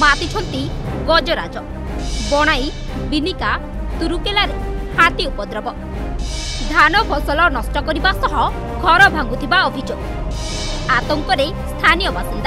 मातिछंती गजराज बनाई बिनिका तुरुकेला हाथी उपद्रव धान फसल नष्ट करने सह घर भांगुथिबा अभियोग आतंकरे स्थानीय बासिंदा।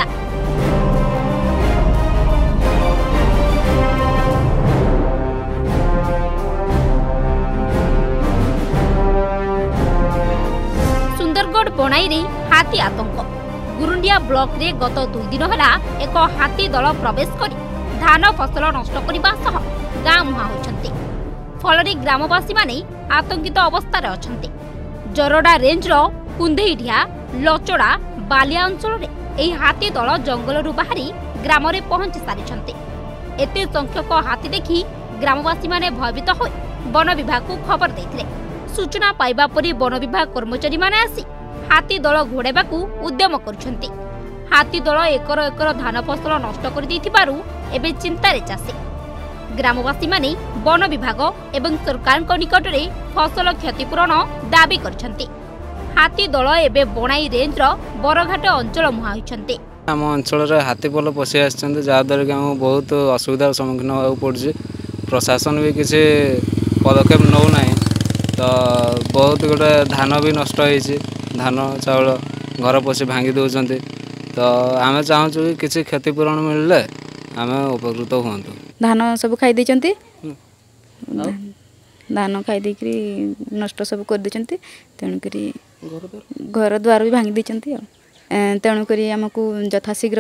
सुंदरगढ़ बनाई रे हाथी आतंक गुरुंडिया ब्लॉक रे गत 2 दिन होला एक हाथी दल प्रवेश करी धान फसल नष्ट करने सह गाँ मुहां होइछंती। फलरे ग्रामवासी माने आतंकित अवस्था रे अछंती। जरडा रेंज रो कुंधेईढिया लचड़ा बालिया अंचल रे एही हाथी दल जंगल बाहरी ग्राम रे पहुंची सारिछंती। एते संख्यक हाथी देखि ग्रामवासी माने भयभीत होई वन विभाग को खबर देथिले। सूचना पाइबा परी वन विभाग कर्मचारी माने आसी हाथी दल घोड़ेबाकू उद्यम करुछंती। हाथी दल एकर एकर धान फसल नष्ट कर दैथिबारु एबे चिंतारे चासी। ग्रामवासी माने वन विभाग एवं सरकार निकट में फसल क्षतिपूरण दाबी करछंती। हाथी दल एबे बनाई रेंज रो बरघाट अंचल मुहां होइछंती। आम अंचल हाथी पल पशि आछंती जहाँद्वारा कि आम बहुत असुविधार सम्मुखीन होगा पड़े। प्रशासन भी किसी पदक्षेप नौ ना तो बहुत गोटे धान भी नष्ट होइछि। धान चाउल घर पशि भांगी दौरान तो आम चाहूँ कि किसी क्षतिपूरण मिलले आम उपकृत हूँ। धान सब खाई देचंती धान खाई देकरी नष्ट सब कर देचंती तेणुकरी घर द्वार भी भांगी देचंती तेणुकरी आमको यथाशीघ्र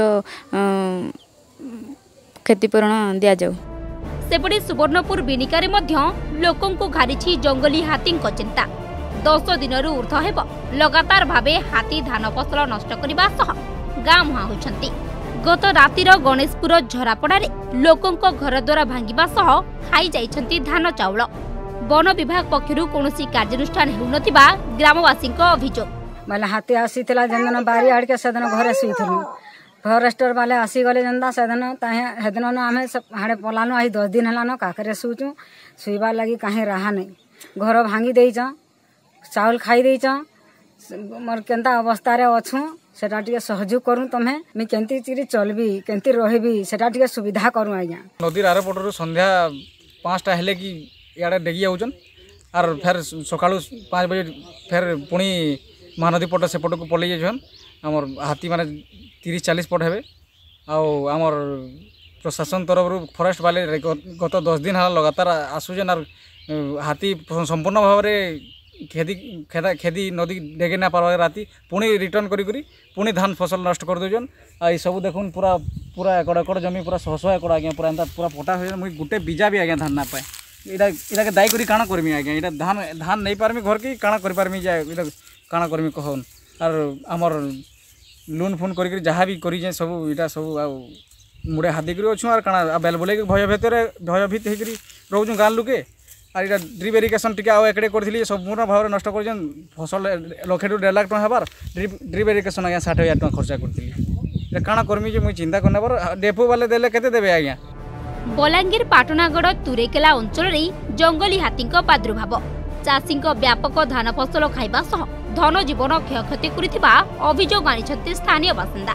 क्षतिपूरण दिया जाऊ। सेपटे सुवर्णपुर बिनिकारे मध्य लोकों को घारिछि जंगली हाथी चिंता। 10 दिनरु ऊर्ध हेब लगातार भावे हाथी धान फसल नष्ट करने सह गाँ मुहां होइछंती। गत रातिर गणेशपुर झरापड़ारे लोकों घर द्वारा भांगिबा सह खाई जाइछंती धान चाउल। वन विभाग पक्षरु कोनोसी कार्यानुष्ठान हेउनथिबा ग्रामवासी अभियोग। माले हाथी आसीथिला जंदन बारी आड़ के सदन घरे सुइथलु फॉरेस्टर वाले आसी गले जंदा सदन ताहे हेदन आमे हाड़े पलानो आई 10 दिन हलानो काकरे सुचु सुइबा लगी काहे रहा नहीं। घर भांगी देइछ चाउल खाई देइछ मोर केंता अवस्था रे अछु सेटा टिके सहयोग करू तमे मैं केंती चिरी चलबी केंती रहबी सेटा टिके सुविधा करू आज्ञा। नदी आर पटरु संध्या 5टा हेले कि याडे डेगी आउछन आर फिर सकाळु 5 बजे फिर पुणी महानदी पट से पट को पलि जाछन। हमर हाथी माने 30-40 पट हेबे आमर प्रशासन तरफ फॉरेस्ट वाले गत 10 दिन हाला लगातार आसुजन आर हाथी संपूर्ण भाव में खेदी नदी डेगे ना पार राति पुणी रिटर्न करी पुणी धान फसल नष्ट कर दौन। ये सब देखुन पूरा पूरा एकड़ एकड़ जमी पूरा 100 एकड़ आज्ञा पूरा एंता पूरा पटा हो मुझे गोटे बीजा भी आज्ञा धान ना पाए इटा दायी करी काଣା करमी आज्ञा इटा धान नहीं पारमी घर की काଣା करि पारमी जाए इटा काଣା करमी कहन आर हमर लोन फोन करी जहाँ भी करी सब इटा सब मुड़े हाथ देकर अच्छु आर काଣା बेल बोले भयभीत होकर रोचु गाँ लुके आर इटा ड्रिप इरिगेशन टिके एकड़े करी संपूर्ण भाव नष्ट कर फसल 1.5 लाख टका हबार ड्रिप इरिगेशन आज्ञा 60,000 टका खर्चा करी काଣା करमी जे मुझे चिंता करना पर डेपो वाले देले केते देबे आज्ञा। बलांगीर पाटनागढ़ तुरेकेला अंचल जंगली हाथी प्रादुर्भाव चाषी व्यापक धान फसल खाइबा सह धन जीवन क्षयक्षति करिथिबा अभियोग आनिछंती स्थानीय बासिंदा।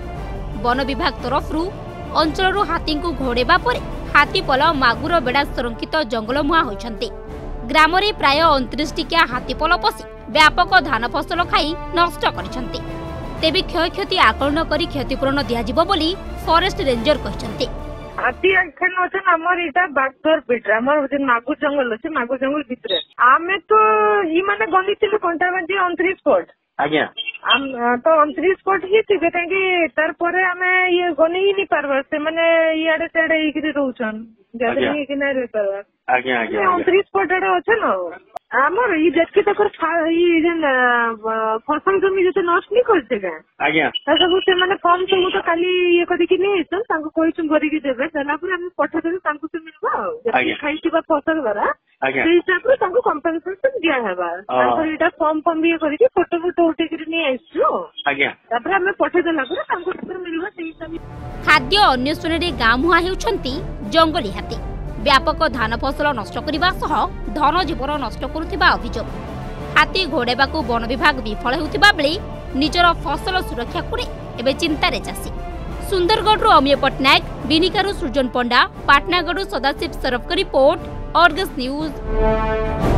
वन विभाग तरफ अंचल हाथी को घोड़ेबा परे हाथीपल मागुर बेड़ा संरक्षित जंगल मुहां होइछंती। ग्राम रे प्राय 29 टिकिया हाथीपल पशि व्यापक धान फसल खाई नष्ट करिछंती। तेबे क्षयक्षति आकलन करी क्षतिपूरण दियाजिबो बोली फॉरेस्ट रेंजर कहिछंती। हाथी एखन अछन हमर इटा बागदर पेट हमर जे मागुर जंगल अछि मागुर जंगल भितरे आमे तो इ माने गनितिले कोंटा बाजी 29 स्पॉट आज्ञा तो 29 स्पॉट ही थिबे काकी तार परे आमे ये गनि ही नहीं पारबा से माने इयाडे तेडे इकरी रहउछन जदि कि नै रे पारबा आज्ञा 29 स्पॉट एडे अछन हमर इ देखि तकर इ जेन फसल जमी जते नष्ट नहीं करते का आज्ञा सब से माने फॉर्म सब तो खाली ये कदी कि नहीं छन तांको कोइचुम करी कि देबे तला पर हम पठा देबे तांको से मिलबा जति खाइतिबा फसल वाला से हिसाब रे तांको कंपनसेशन दिया हेबा तांको इटा फॉर्म भी करी कि फोटो उठे कि नहीं आइछु आज्ञा तापर हम पठा देला पर तांको से मिलबा से हिसाब। खाद्य अन्वेषण रे गाँ मुहां हेउछंती जंगली हाथी व्यापक धान फसल नष्ट करने सह धन जीवन नष्ट करुथिबा अभियोग। हाथी घोड़ेबाकू वन विभाग विफल होउथिबा बेले निजर फसल सुरक्षा को एबे चिंतारे चासी। सुंदरगढ़ अमीय पट्टनायक, बिनिकारु सृजन पंडा, पाटनागढ़ सदाशिव सरफ का रिपोर्ट, अर्गस न्यूज।